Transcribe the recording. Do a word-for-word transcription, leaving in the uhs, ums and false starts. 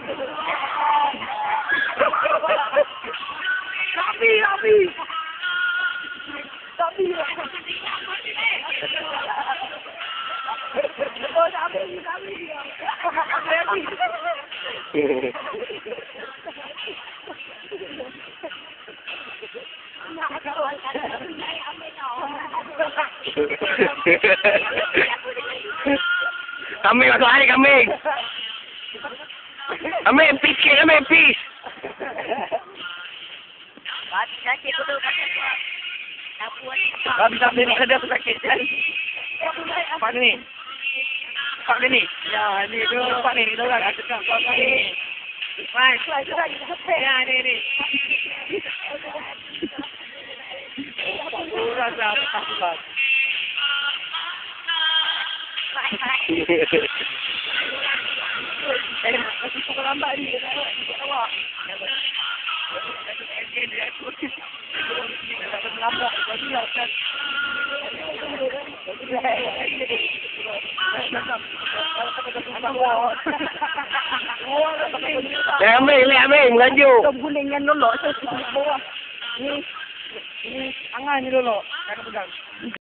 Api, api. Api. Oh, api, api. Kambing, masuk hari kambing. Kambing, peace ke, kambing, peace. Mati sakit tu tu pakai apa? Tapuan. Kambing, kambing, ada tu sakit. Pak ni. Pak ni. Ya, ni tu. Pak ni, ni orang ada kan. Pak ni. Baik, baik, baik. Ya, ni ni. Kurang dah tak. Eh, masih cukup lambat ni. Awak. Kambing, ni kambing, melaju. Guling yang lolok tu bawah. Ni, ni, angan ni lolok. Jangan pegang.